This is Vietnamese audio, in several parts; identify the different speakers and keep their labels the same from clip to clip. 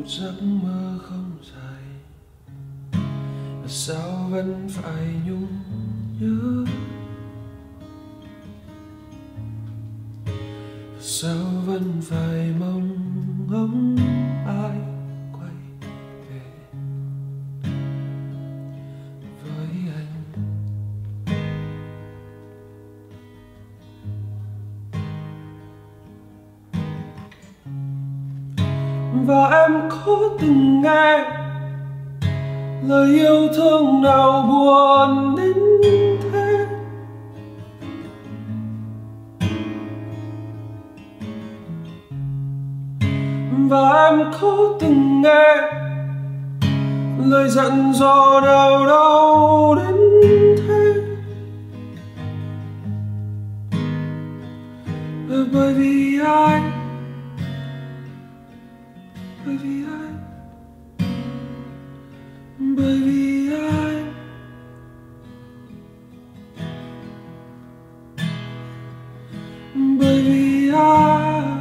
Speaker 1: một giấc mơ không dài, mà sao vẫn phải nhung nhớ, sao vẫn phải mong ngóng ai quay về với anh. Và em có từng nghe lời yêu thương nào buồn đến thế? Và em có từng nghe lời dặn dò nào đau đến thế? Bởi vì anh, bởi vì anh, bởi vì anh, bởi vì anh.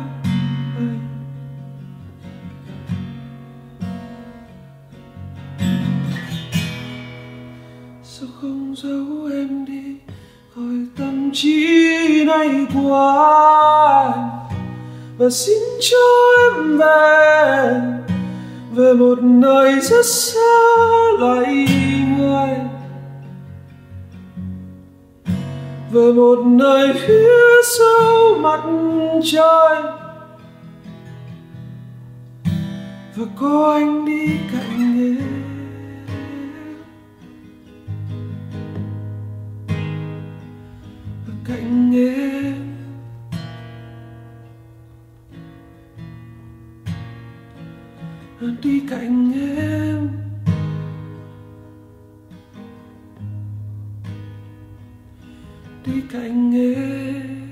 Speaker 1: Sao không giấu em đi khỏi tâm trí này của anh, và xin cho em về, về một nơi rất xa lạy người, về một nơi phía sau mặt trời, và có anh đi cạnh em, và cạnh em. Đi cạnh em, đi cạnh em.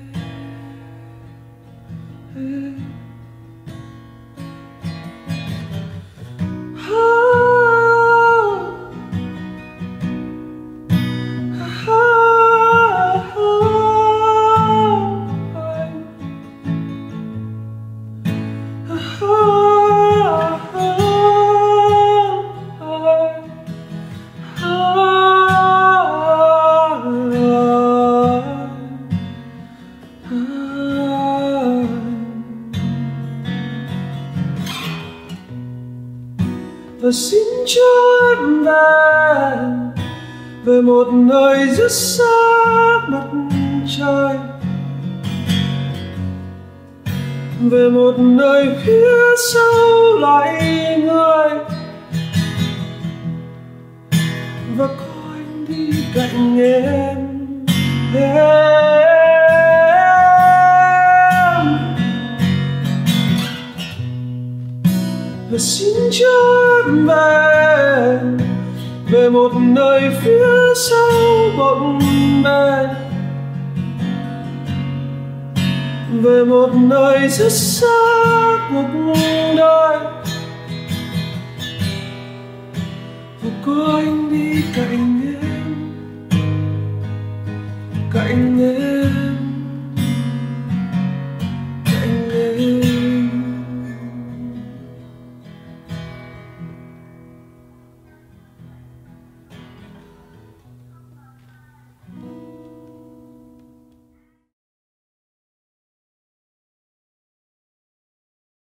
Speaker 1: Và xin cho em về, về một nơi rất xa mặt trời, về một nơi phía sau lạy người, và có anh đi cạnh em. Và xin cho em về, về một nơi phía sau bộn bề, về một nơi rất xa cuộc đời, và có anh đi cạnh em, cạnh em.